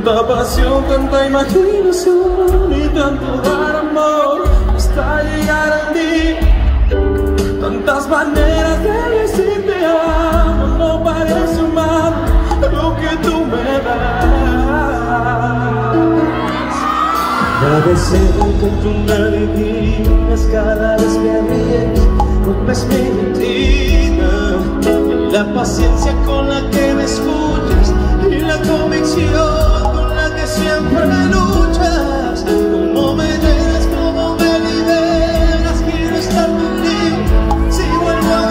Tanta pasión, tanta imaginación y tanto dar amor hasta llegar a ti. Tantas maneras de decir te amo, no parece humano lo que tú me das. Ya deseo que tú me adivinas cada vez que ríes, rompes mi rutina, y la paciencia con la que me escuchas y la convicción con la que siempre luchas. Cómo me llenas, cómo me liberas, quiero estar contigo si vuelvo a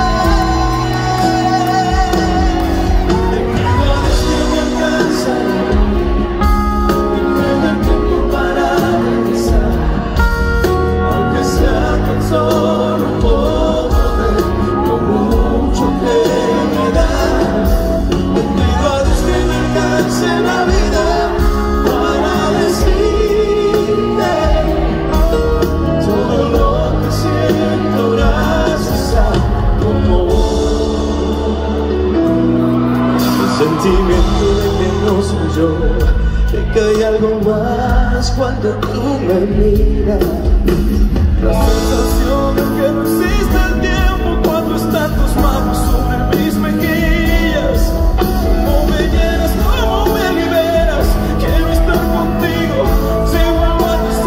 nacer. Te pido a Dios que me alcanza, que me dé tiempo para regresar, aunque sea tan solo un poco de lo mucho que me das. Te pido a Dios que me alcance la vida para decirte todo lo que siento gracias a tu amor. El sentimiento de que no soy yo, de que hay algo más cuando tú me miras. La sensación de que no existe el tiempo cuando están tus manos sobre mis mejillas. Cómo me llenas, cómo me liberas, quiero estar contigo si vuelvo a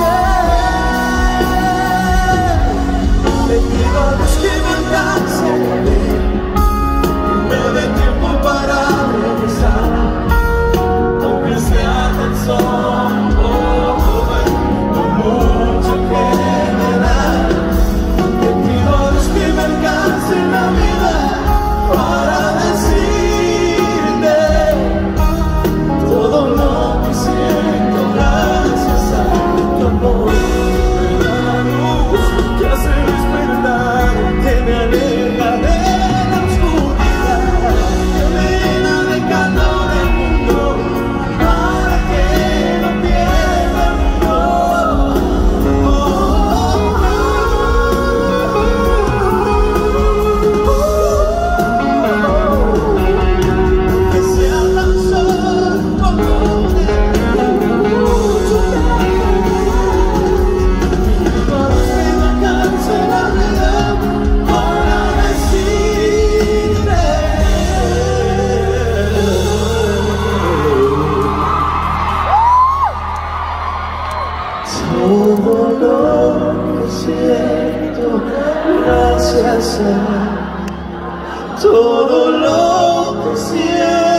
nacer. Te pido a Dios que me alcance, que me dé tiempo para regresar, Aunque sea tan solo un poco de lo mucho que me das. te pido a Dios que me alcance la vida para decirte todo lo que siento gracias a tu amor. Me da la luz que hace despertar, Que me aleja de la oscuridad, que me llena de calor el mundo, para que no pierda el rumbo. Que sea tan solo un poco de mucho que me alcance la vida para decirte todo lo que siento gracias a todo lo que siento.